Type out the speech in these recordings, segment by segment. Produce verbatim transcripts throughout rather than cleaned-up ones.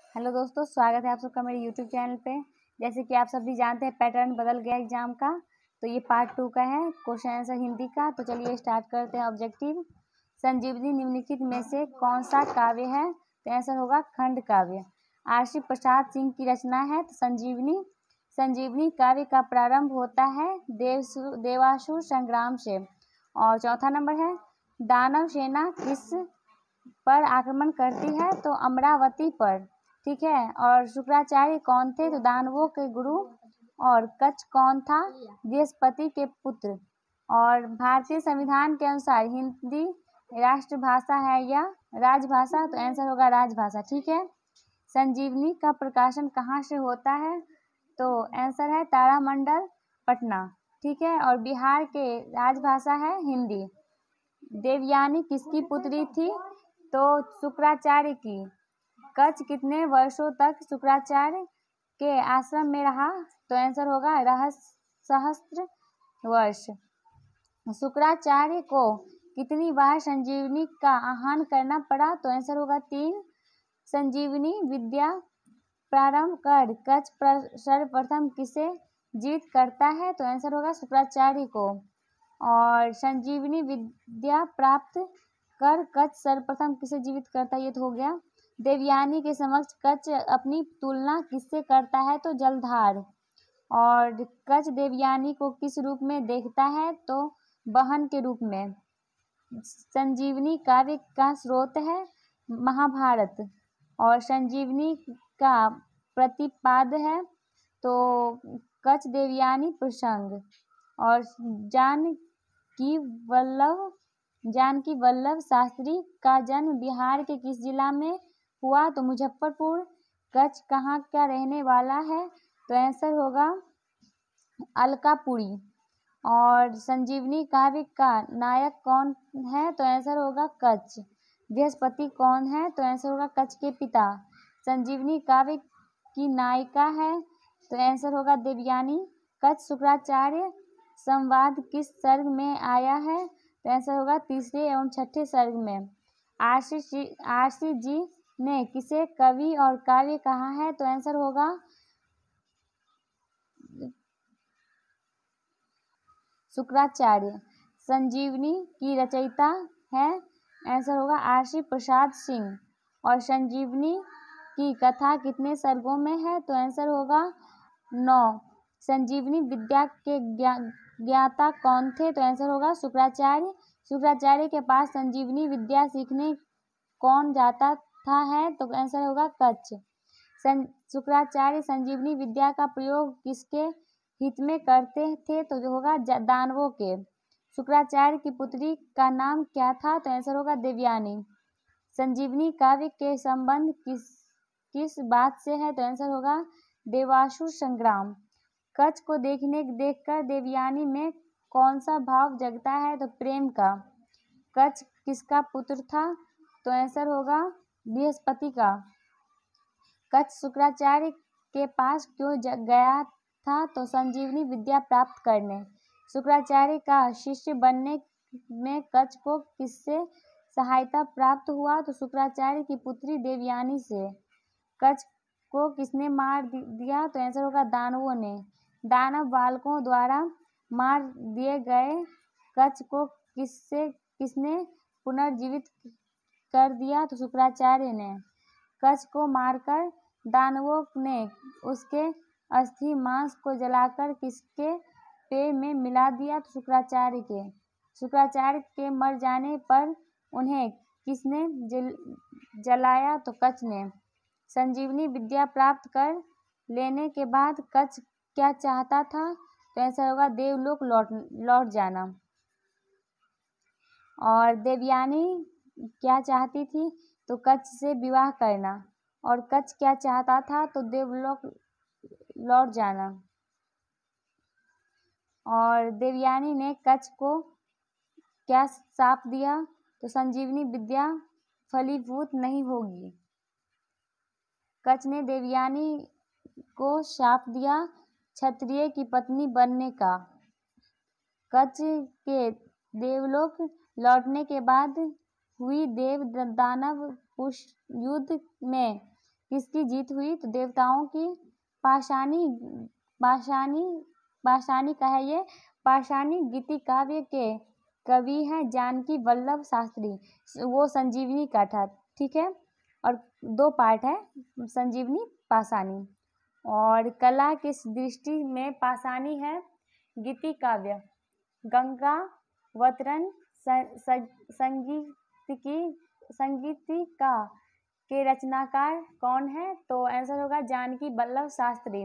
Hello दोस्तों, स्वागत है आप सबका मेरे यूट्यूब चैनल पे। जैसे कि आप सब भी जानते हैं, पैटर्न बदल गया एग्जाम का, तो ये पार्ट टू का है, क्वेश्चन आंसर हिंदी का। तो चलिए स्टार्ट करते हैं। ऑब्जेक्टिव, संजीवनी निम्नलिखित में से कौन सा काव्य है? तो आंसर होगा खंड काव्य। आरसी प्रसाद सिंह की रचना है। तो संजीवनी संजीवनी काव्य का प्रारंभ होता है देवसु देवासुर संग्राम से। और चौथा नंबर है, दानव सेना किस पर आक्रमण करती है? तो अमरावती पर। ठीक है। और शुक्राचार्य कौन थे? तो दानवों के गुरु। और कच्छ कौन था? बृहस्पति के पुत्र। और भारतीय संविधान के अनुसार हिंदी राष्ट्रभाषा है या राजभाषा? तो आंसर होगा राजभाषा। ठीक है। संजीवनी का प्रकाशन कहाँ से होता है? तो आंसर है तारामंडल, पटना। ठीक है। और बिहार के राजभाषा है हिंदी। देवयानी किसकी पुत्री थी? तो शुक्राचार्य की। कच्छ कितने वर्षों तक शुक्राचार्य के आश्रम में रहा? तो आंसर होगा रहस्य सहस्त्र वर्ष। शुक्राचार्य को कितनी बार संजीवनी का आह्वान करना पड़ा? तो आंसर होगा तीन। संजीवनी विद्या प्रारंभ कर कच्छ सर्वप्रथम किसे जीवित करता है? तो आंसर होगा शुक्राचार्य को। और संजीवनी विद्या प्राप्त कर कच्छ सर्वप्रथम किसे जीवित करता है? ये तो हो गया। देवयानी के समक्ष कच्छ अपनी तुलना किससे करता है? तो जलधार। और कच्छ देवयानी को किस रूप में देखता है? तो बहन के रूप में। संजीवनी काव्य का स्रोत है महाभारत। और संजीवनी का प्रतिपाद है तो कच्छ देवयानी प्रसंग। और जानकी वल्लभ जानकी वल्लभ शास्त्री का जन्म बिहार के किस जिला में हुआ? तो मुजफ्फरपुर। कच्छ कहाँ का रहने वाला है? तो आंसर होगा अलकापुरी। और संजीवनी काव्य का नायक कौन है? तो आंसर होगा कच्छ। बृहस्पति कौन है? तो आंसर होगा कच्छ के पिता। संजीवनी काव्य की नायिका है? तो आंसर होगा देवयानी। कच्छ शुक्राचार्य संवाद किस सर्ग में आया है? तो आंसर होगा तीसरे एवं छठे सर्ग में। आरसी आरसी जी ने किसे कवि और काव्य कहा है? तो आंसर होगा शुक्राचार्य। संजीवनी की रचयिता है? आंसर होगा आरसी प्रसाद सिंह। और संजीवनी की कथा कितने सर्गों में है? तो आंसर होगा नौ। संजीवनी विद्या के ज्ञा, ज्ञाता कौन थे? तो आंसर होगा शुक्राचार्य। शुक्राचार्य के पास संजीवनी विद्या सीखने कौन जाता था है? तो आंसर होगा कच्छ। शुक्राचार्य संजीवनी विद्या का प्रयोग किसके हित में करते थे? तो जो होगा दानवों के। शुक्राचार्य की पुत्री का नाम क्या था? तो आंसर होगा देवयानी। संजीवनी काव्य के संबंध किस किस बात से है? तो आंसर होगा देवासुर संग्राम। कच्छ को देखने देखकर देवयानी में कौन सा भाव जगता है? तो प्रेम का। कच्छ किसका पुत्र था? तो आंसर होगा बृहस्पति का। कच्छ शुक्राचार्य के पास क्यों गया था? तो संजीवनी विद्या प्राप्त करने। शुक्राचार्य का शिष्य बनने में कच्छ को किससे सहायता प्राप्त हुआ? तो शुक्राचार्य की पुत्री देवयानी से। कच्छ को किसने मार दिया? तो आंसर होगा दानवों ने। दानव बालकों द्वारा मार दिए गए कच्छ को किससे किसने पुनर्जीवित कर दिया? तो शुक्राचार्य ने। कच्छ को मारकर दानवों ने उसके अस्थि मांस को जलाकर किसके पेय में मिला दिया? तो शुक्राचार्य के। शुक्राचार्य के मर जाने पर उन्हें किसने जल, जलाया? तो कच्छ ने। संजीवनी विद्या प्राप्त कर लेने के बाद कच्छ क्या चाहता था? तो ऐसा होगा देवलोक लौट लौट जाना। और देवयानी क्या चाहती थी? तो कच्छ से विवाह करना। और कच्छ क्या चाहता था? तो देवलोक लौट जाना। और देवयानी ने कच्छ को क्या शाप दिया? तो संजीवनी विद्या फलीभूत नहीं होगी। कच्छ ने देवयानी को शाप दिया क्षत्रिय की पत्नी बनने का। कच्छ के देवलोक लौटने के बाद हुई देव दानव युद्ध में किसकी जीत हुई? तो देवताओं की। पाषाणी पाषाणी पाषाणी का है ये। पाषाणी गीति काव्य के कवि हैं जानकी वल्लभ शास्त्री, वो संजीवनी का था, ठीक है। और दो पार्ट है, संजीवनी पाषाणी। और कला किस दृष्टि में पाषाणी है? गीति काव्य। गंगावतरण संगीत की संगीतिका के रचनाकार कौन है? तो आंसर होगा जानकी वल्लभ शास्त्री।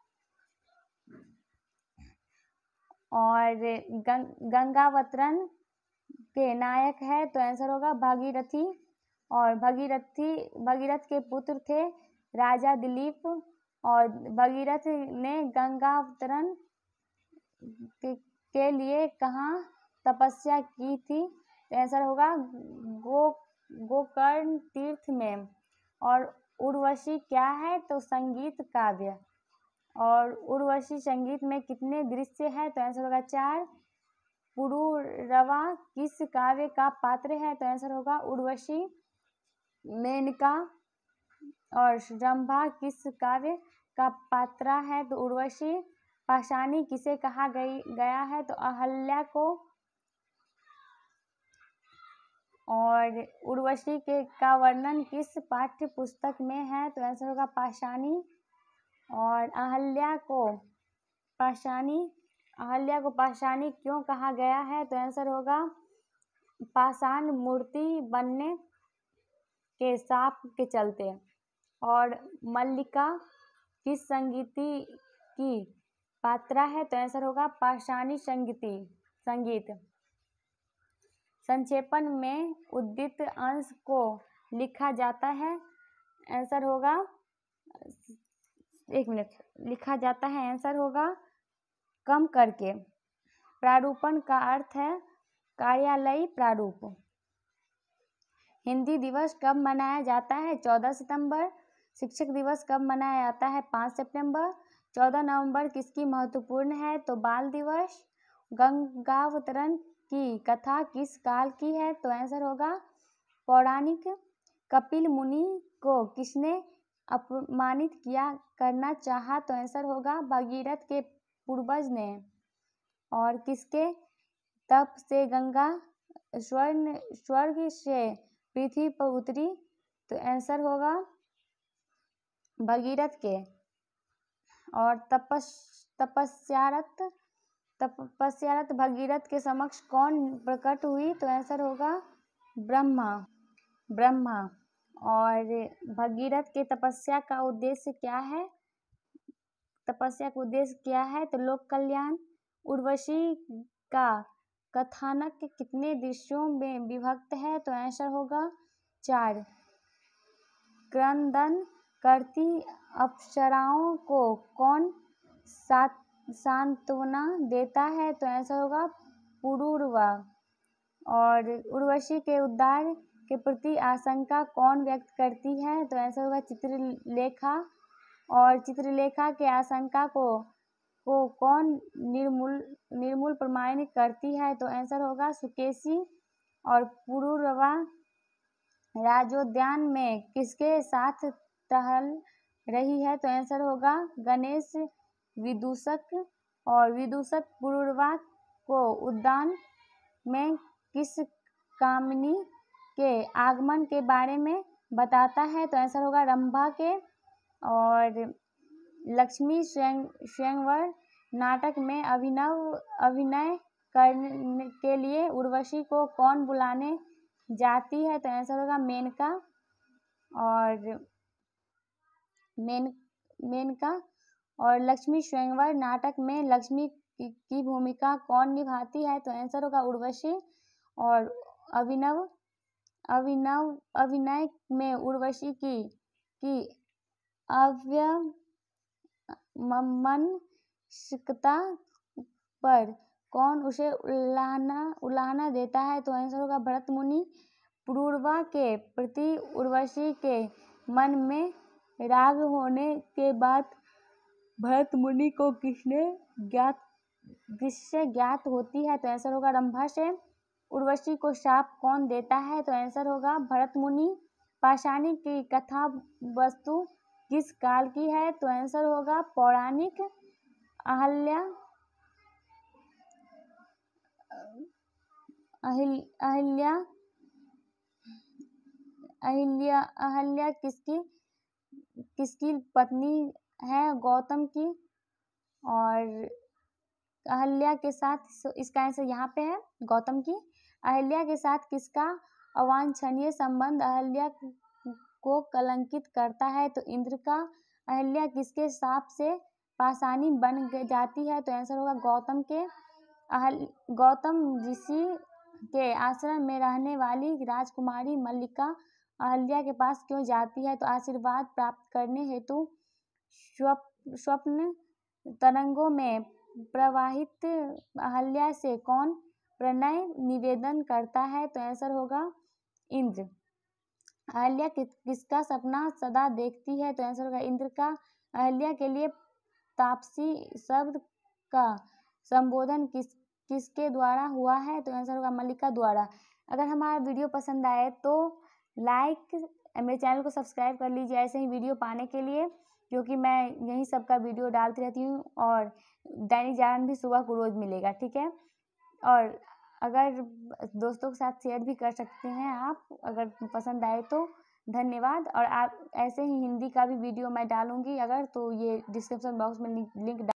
और गंग, गंगावतरण के नायक है तो आंसर होगा भागीरथी। और भगीरथी भगीरथ के पुत्र थे राजा दिलीप। और भगीरथ ने गंगावतरण के, के लिए कहाँ तपस्या की थी? तो आंसर होगा गो गोकर्ण तीर्थ में। और उर्वशी क्या है? तो संगीत काव्य। और उर्वशी संगीत में कितने दृश्य है? तो आंसर होगा चार। पुरूरवा किस काव्य का पात्र है? तो आंसर होगा उर्वशी। मेनका और रंभा किस काव्य का पात्रा है? तो उर्वशी। पाषाणी किसे कहा गई गया है? तो अहल्या को। और उर्वशी के का वर्णन किस पाठ्य पुस्तक में है? तो आंसर होगा पाषाणी। और अहल्या को पाषाणी अहल्या को पाषाणी क्यों कहा गया है? तो आंसर होगा पाषाण मूर्ति बनने के शाप के चलते। और मल्लिका किस संगीति की पात्रा है? तो आंसर होगा पाषाणी संगीति संगीत। संक्षेपण में उद्दीत अंश को लिखा जाता है, आंसर होगा एक मिनट लिखा जाता है आंसर होगा कम करके। प्रारूपण का अर्थ है कार्यालयी प्रारूप। हिंदी दिवस कब मनाया जाता है? चौदह सितंबर। शिक्षक दिवस कब मनाया जाता है? पाँच सितंबर। चौदह नवंबर किसकी महत्वपूर्ण है? तो बाल दिवस। गंगावतरण की कथा किस काल की है? तो आंसर होगा पौराणिक। कपिल मुनि को किसने अपमानित किया करना चाहा? तो आंसर होगा भगीरथ के पूर्वज ने। और किसके तप से गंगा स्वर्ण स्वर्ग से पृथ्वी पर उतरी? तो आंसर होगा भगीरथ के। और तपस तपस्यारत तपस्यारत भगीरथ के समक्ष कौन प्रकट हुई? तो आंसर होगा ब्रह्मा ब्रह्मा। और भगीरथ के तपस्या का उद्देश्य क्या है? तपस्या का उद्देश्य क्या है? तो लोक कल्याण। उर्वशी का कथानक कितने दृश्यों में विभक्त है? तो आंसर होगा चार। क्रंदन करती अप्सराओं को कौन सांत्वना देता है? तो आंसर होगा पुरूरवा। और उर्वशी के उद्धार के प्रति आशंका कौन व्यक्त करती है? तो आंसर होगा चित्रलेखा। और चित्रलेखा के आशंका को को कौन निर्मूल निर्मूल प्रमाणित करती है? तो आंसर होगा सुकेशी। और पुरूरवा राजोद्यान में किसके साथ टहल रही है? तो आंसर होगा गणेश विदूषक। और विदूषक पुरूरवा को उद्यान में किस कामिनी के आगमन के बारे में बताता है? तो आंसर होगा रंभा के। और लक्ष्मी स्वयंवर नाटक में अभिनव अभिनय करने के लिए उर्वशी को कौन बुलाने जाती है? तो आंसर होगा मेनका। और मेन मेनका और लक्ष्मी स्वयंवर नाटक में लक्ष्मी की, की भूमिका कौन निभाती है? तो आंसर होगा उर्वशी। और अभिनव अभिनव अभिनय में उर्वशी की की अव्यमनसिकता पर कौन उसे उलाहना उलाहना देता है? तो आंसर होगा भरत मुनि। पुरूरवा के प्रति उर्वशी के मन में राग होने के बाद भरत मुनि को किसने ज्ञात किससे ज्ञात होती है? तो आंसर होगा रंभा से। उर्वशी को शाप कौन देता है? तो आंसर होगा भरत मुनि। पाषाणी की कथा वस्तु किस काल की है? तो आंसर होगा पौराणिक। अहल्या अहिल अहिल्या अहिल्या अहल्या किसकी किसकी पत्नी है? गौतम की। और अहल्या के साथ, इसका आंसर यहाँ पे है गौतम की। अहल्या के साथ किसका अवांछनीय संबंध अहल्या को कलंकित करता है? तो इंद्र का। अहल्या किसके शाप से पाषाणी बन जाती है? तो आंसर होगा गौतम के। अहल गौतम ऋषि के आश्रम में रहने वाली राजकुमारी मल्लिका अहल्या के पास क्यों जाती है? तो आशीर्वाद प्राप्त करने हेतु। स्वप्न तरंगों में प्रवाहित अहल्या से कौन प्रणय निवेदन करता है? तो आंसर होगा इंद्र। अहल्या कि, किसका सपना सदा देखती है? तो आंसर होगा इंद्र का। अहल्या के लिए तापसी शब्द का संबोधन किस किसके द्वारा हुआ है? तो आंसर होगा मल्लिका द्वारा। अगर हमारा वीडियो पसंद आए तो लाइक, मेरे चैनल को सब्सक्राइब कर लीजिए ऐसे ही वीडियो पाने के लिए, क्योंकि मैं यही सबका वीडियो डालती रहती हूँ। और दैनिक जागरण भी सुबह को रोज़ मिलेगा, ठीक है। और अगर दोस्तों के साथ शेयर भी कर सकते हैं आप, अगर पसंद आए तो। धन्यवाद। और आप ऐसे ही हिंदी का भी वीडियो मैं डालूंगी अगर, तो ये डिस्क्रिप्शन बॉक्स में लिंक